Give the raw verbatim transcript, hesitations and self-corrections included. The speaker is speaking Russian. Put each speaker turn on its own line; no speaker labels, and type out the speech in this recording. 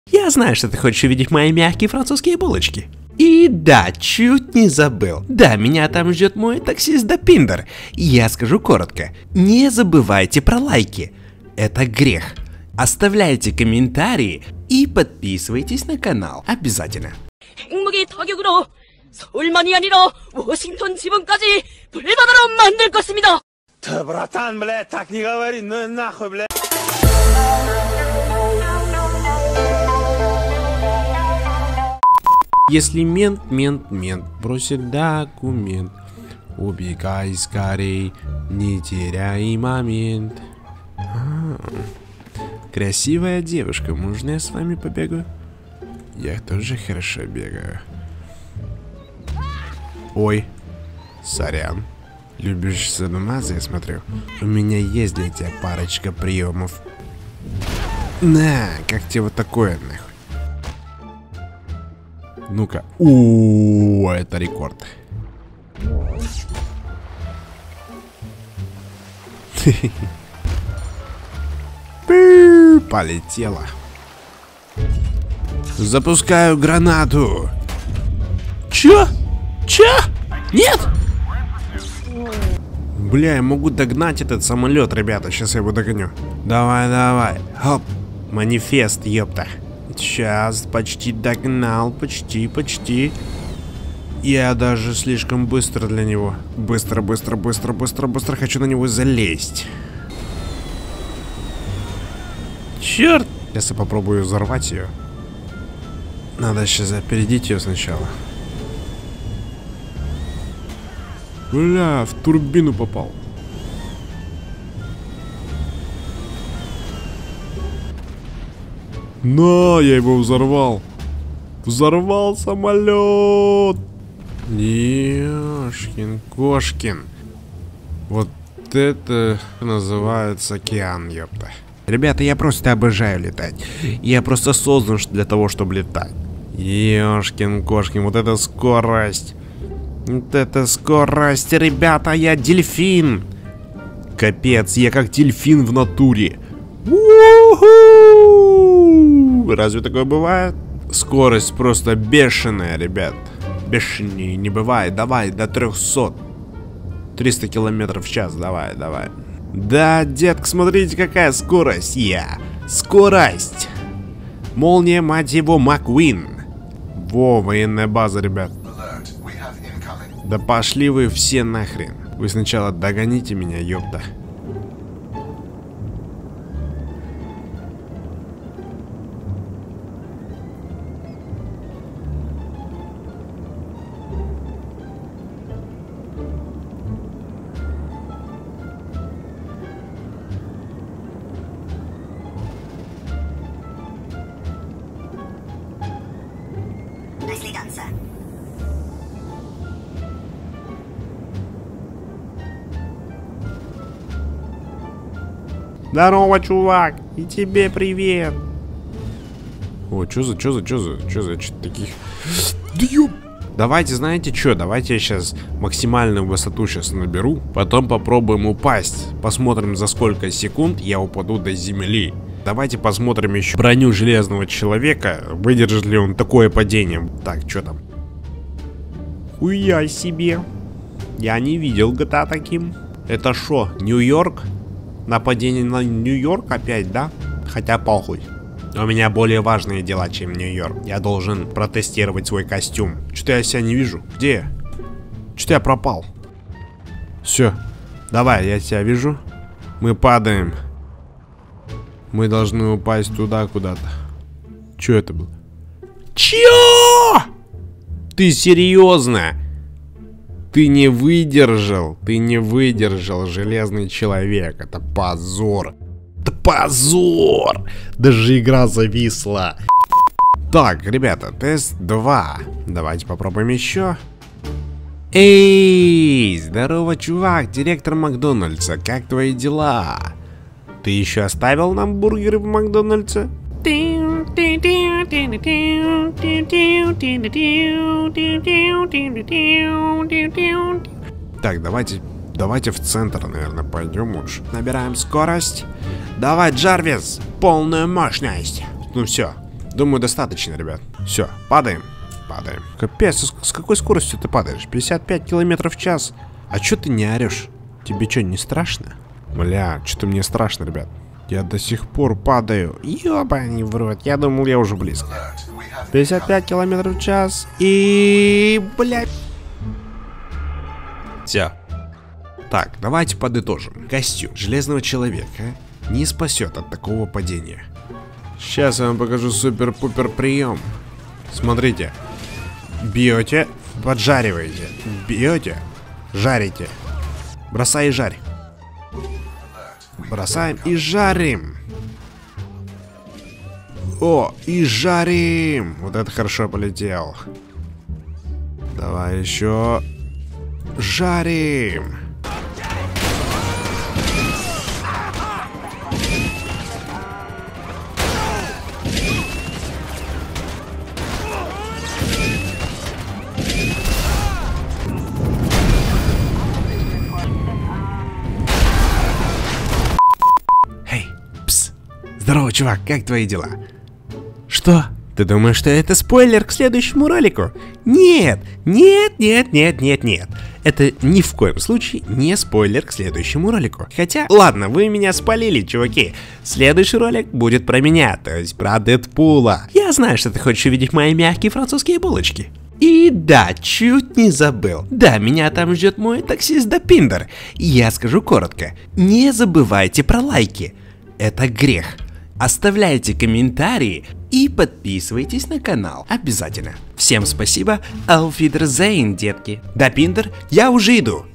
Я знаю, что ты хочешь увидеть мои мягкие французские булочки. И да, чуть не забыл. Да, меня там ждет мой таксист Допиндер. Я скажу коротко. Не забывайте про лайки. Это грех. Оставляйте комментарии и подписывайтесь на канал. Обязательно.
핵무기 타격으로 서울만이 아니라 워싱턴 지방까지 불바다로 만들 것입니다.
Да, братан, блядь, так не говори, ну нахуй, блядь.
Если мент, мент, мент бросит документ, убегай скорей, не теряй момент. А, красивая девушка, можно я с вами побегаю? Я тоже хорошо бегаю. Ой, сорян. Любишь садомазы, я смотрю. У меня есть для тебя парочка приемов. На, как тебе вот такое, нахуй. Ну-ка. У, это рекорд. Полетела. Запускаю гранату. Чё? Чё? Нет? Бля, я могу догнать этот самолет, ребята. Сейчас я его догоню. Давай, давай. Хоп. Манифест, ёпта. Сейчас, почти догнал. Почти, почти. Я даже слишком быстро для него. Быстро, быстро, быстро, быстро, быстро. Хочу на него залезть. Черт! Сейчас я попробую взорвать ее. Надо сейчас опередить ее сначала. Бля, в турбину попал. На, я его взорвал. Взорвал самолет. Ёшкин кошкин. Вот это называется океан, ёпта. Ребята, я просто обожаю летать. Я просто создан для того, чтобы летать. Ёшкин кошкин, вот это скорость. Вот это скорость, ребята, я дельфин. Капец, я как дельфин в натуре. У-ху! Разве такое бывает? Скорость просто бешеная, ребят. Бешеней не бывает. Давай, до трехсот. триста километров в час, давай, давай. Да, детка, смотрите, какая скорость. Я. Скорость. Молния, мать его, Маквин. Во, военная база, ребят. Да пошли вы все нахрен. Вы сначала догоните меня, ёпта.
Nicely done, sir.
Здорово, чувак, и тебе привет. О, чё за, чё за, чё за, чё за, чё таких... Да ёп! Давайте, знаете что, давайте я сейчас максимальную высоту сейчас наберу, потом попробуем упасть. Посмотрим, за сколько секунд я упаду до земли. Давайте посмотрим еще броню Железного Человека, выдержит ли он такое падение. Так, что там? Хуя себе. Я не видел джи ти эй таким. Это шо, Нью-Йорк? Нападение на Нью-Йорк опять, да? Хотя похуй. У меня более важные дела, чем Нью-Йорк. Я должен протестировать свой костюм. Что-то я себя не вижу. Где я? Что-то я пропал. Все. Давай, я тебя вижу. Мы падаем. Мы должны упасть туда куда-то. Что это было? Чё? Ты серьезно? Ты не выдержал. Ты не выдержал, Железный Человек. Это позор. Это позор. Даже игра зависла. Так, ребята, тест два. Давайте попробуем еще. Эй, здорово, чувак, директор Макдональдса. Как твои дела? Ты еще оставил нам бургеры в Макдональдсе? Так, давайте, давайте в центр, наверное, пойдем лучше. Набираем скорость. Давай, Джарвис, полную мощность. Ну все, Думаю, достаточно, ребят. Все, падаем. Падаем. Капец, с, с какой скоростью ты падаешь? пятьдесят пять километров в час. А чё ты не орешь? Тебе что, не страшно? Бля, что-то мне страшно, ребят. Я до сих пор падаю. Ёбаный в рот. Я думал, я уже близко. пятьдесят пять километров в час. И... Бля... Все. Так, давайте подытожим. Костюм железного человека не спасет от такого падения. Сейчас я вам покажу супер-пупер прием. Смотрите. Бьете, поджариваете. Бьете, жарите. Бросай и жарь. Бросаем и жарим. О, и жарим. Вот это хорошо полетел. Давай еще. Жарим. Эй, пс. Здорово, чувак, как твои дела? Что? Ты думаешь, что это спойлер к следующему ролику? Нет, нет, нет, нет, нет, нет. Это ни в коем случае не спойлер к следующему ролику. Хотя, ладно, вы меня спалили, чуваки. Следующий ролик будет про меня, то есть про Дэдпула. Я знаю, что ты хочешь увидеть мои мягкие французские булочки. И да, чуть не забыл. Да, меня там ждет мой таксист Дапиндер. И я скажу коротко. Не забывайте про лайки. Это грех. Оставляйте комментарии и подписывайтесь на канал. Обязательно. Всем спасибо. Auf Wiedersehen, детки. Дапиндер, я уже иду.